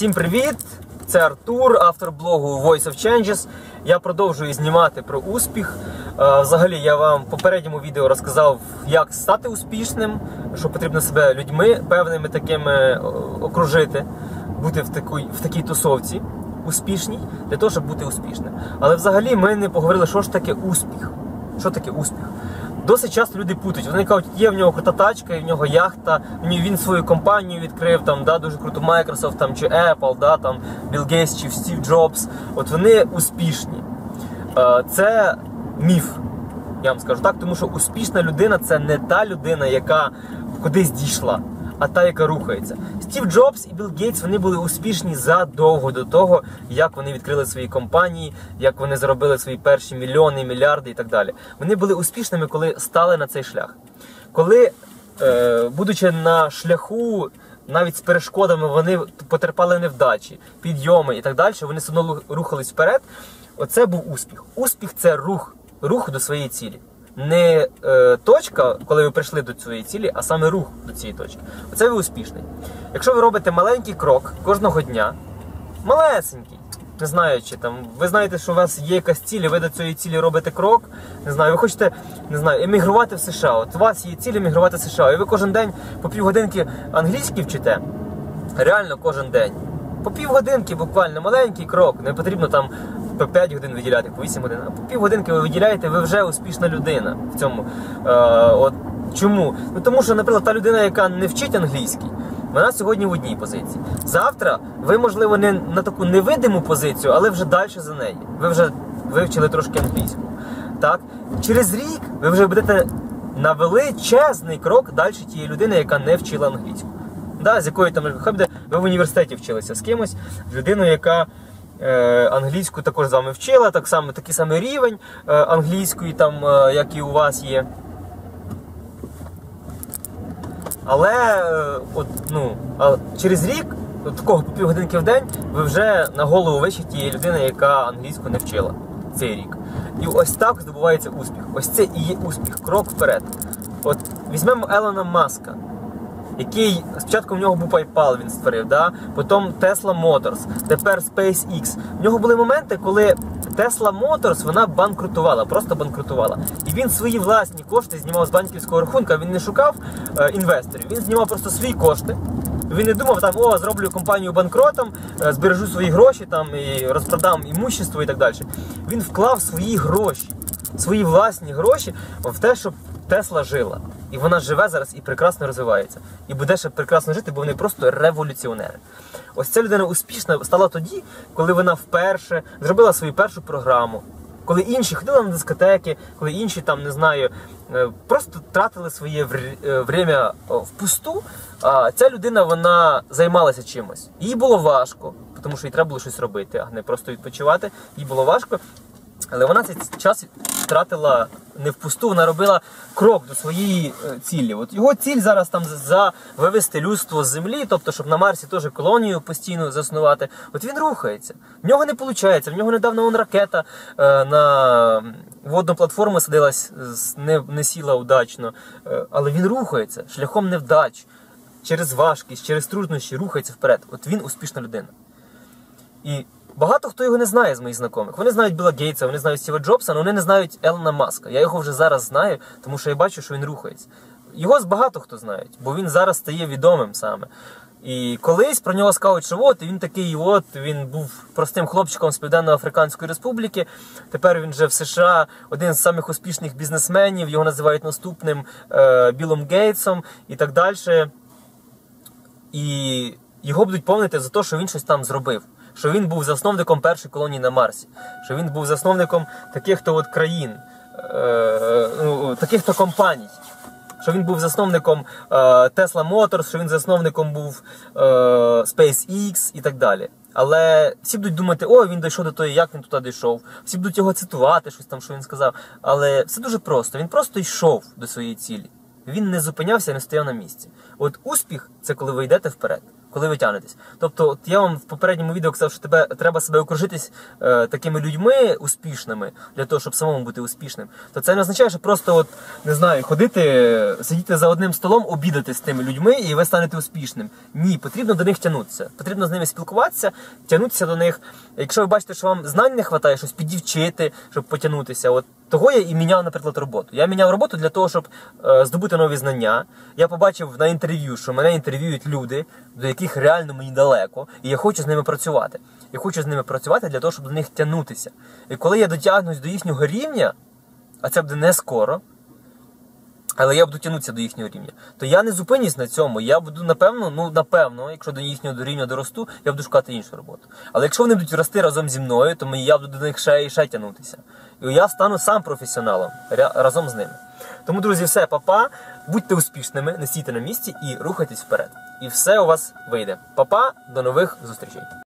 Всім привіт! Це Артур, автор блогу Voice of Changes. Я продовжую знімати про успіх. Взагалі, я вам в попередньому відео розказав, як стати успішним, що потрібно себе людьми певними такими окружити, бути в такій тусовці успішній, для того, щоб бути успішним. Але взагалі ми не поговорили, що ж таке успіх. Що таке успіх? Досить часто люди путають. Вони кажуть, є в нього крута тачка, в нього яхта, він свою компанію відкрив, дуже круту Microsoft, чи Apple, Білл Гейтс, чи Стів Джобс. От вони успішні. Це міф, я вам скажу так, тому що успішна людина – це не та людина, яка кудись дійшла, а та, яка рухається. Стів Джобс і Білл Гейтс, вони були успішні задовго до того, як вони відкрили свої компанії, як вони заробили свої перші мільйони, мільярди і так далі. Вони були успішними, коли стали на цей шлях. Коли, будучи на шляху, навіть з перешкодами, вони потерпали невдачі, підйоми і так далі, вони все одно рухались вперед. Оце був успіх. Успіх – це рух до своєї цілі. Не точка, коли ви прийшли до цієї цілі, а саме рух до цієї точки. Оце ви успішний. Якщо ви робите маленький крок кожного дня, малесенький, не знаю, чи ви знаєте, що у вас є якась ціль, і ви до цієї цілі робите крок, не знаю, ви хочете, не знаю, емігрувати в США. От у вас є ціль емігрувати в США, і ви кожен день по півгодинки англійський вчите, реально кожен день. По півгодинки буквально, маленький крок, не потрібно там по 5 годин виділяти, по 8 годин, а по півгодинки ви виділяєте, ви вже успішна людина в цьому. Чому? Тому що, наприклад, та людина, яка не вчить англійський, вона сьогодні в одній позиції. Завтра ви, можливо, не на таку невидиму позицію, але вже далі за неї. Ви вже вивчили трошки англійську. Так? Через рік ви вже будете на величезний крок далі тієї людини, яка не вчила англійську. З якої там, ви в університеті вчилися з кимось, з людиною, яка англійську також з вами вчила, такий самий рівень англійської, як і у вас є. Але через рік, такого по півгодинки в день, ви вже на голову вище тієї людини, яка англійську не вчила цей рік. І ось так здобувається успіх. Ось це і є успіх, крок вперед. От візьмемо Елона Маска, який, спочатку в нього був PayPal, він створив, потім Tesla Motors, тепер SpaceX. В нього були моменти, коли Tesla Motors, вона банкрутувала, просто банкрутувала. І він свої власні кошти знімав з банківського рахунка, він не шукав інвесторів, він знімав просто свої кошти. Він не думав, зроблю компанію банкротом, збережу свої гроші, і розпродам імущество і так далі. Він вклав свої гроші, свої власні гроші в те, щоб Тесла жила. І вона живе зараз і прекрасно розвивається. І буде ще прекрасно жити, бо вони просто революціонери. Ось ця людина успішна стала тоді, коли вона вперше зробила свою першу програму. Коли інші ходили на дискотеки, коли інші, просто тратили своє время впусту, а ця людина, вона займалася чимось. Їй було важко, тому що їй треба було щось робити, а не просто відпочивати. Їй було важко. Але вона цей час втратила не впусту, вона робила крок до своєї цілі. От його ціль зараз вивести людство з землі, тобто, щоб на Марсі теж колонію постійно заснувати. От він рухається. В нього не виходить. В нього недавно ракета на водну платформу садилась, не сіла удачно. Але він рухається шляхом невдач, через важкість, через труднощі рухається вперед. От він успішна людина. І багато хто його не знає з моїх знайомих. Вони знають Білла Гейтса, вони знають Стіва Джобса, але вони не знають Елона Маска. Я його вже зараз знаю, тому що я бачу, що він рухається. Його багато хто знає, бо він зараз стає відомим саме. І колись про нього скажуть, що він був простим хлопчиком з Південно-Африканської Республіки, тепер він вже в США один з самих успішних бізнесменів, його називають наступним Біллом Гейтсом і так далі. І його будуть помнити за те, що він щось там зробив. Що він був засновником першої колонії на Марсі, що він був засновником таких-то країн, таких-то компаній, що він був засновником Tesla Motors, що він засновником був SpaceX і так далі. Але всі будуть думати, він дійшов до того, як він туди дійшов. Всі будуть його цитувати, щось там, що він сказав. Але все дуже просто. Він просто йшов до своєї цілі. Він не зупинявся, не стояв на місці. От успіх – це коли ви йдете вперед. коли ви тягнетесь. Тобто, от я вам в попередньому відео казав, що треба себе окружитись такими людьми успішними, для того, щоб самому бути успішним. То це не означає, що просто, от, не знаю, ходити, сидіти за одним столом, обідати з тими людьми, і ви станете успішним. Ні, потрібно до них тягнутися. Потрібно з ними спілкуватися, тягнутися до них. Якщо ви бачите, що вам знань не вистачає, щось підівчити, щоб потягнутися, от того я і міняв, наприклад, роботу. Я міняв роботу для того, щоб здобути нові знання. Я побачив на інтерв'ю, що мене інтерв'юють люди, до яких реально мені далеко, і я хочу з ними працювати. Я хочу з ними працювати для того, щоб до них тягнутися. І коли я дотягнусь до їхнього рівня, а це буде не скоро, але я буду тягнутися до їхнього рівня, то я не зупинюсь на цьому. Я буду, напевно, якщо до їхнього рівня доросту, я буду шукати іншу роботу. Але якщо вони будуть рости разом зі мною, то я буду до них ще і ще тягнутися. І я стану сам професіоналом разом з ними. Тому, друзі, все, па-па. Будьте успішними, не стійте на місці і рухайтесь вперед. І все у вас вийде. Па-па, до нових зустрічей.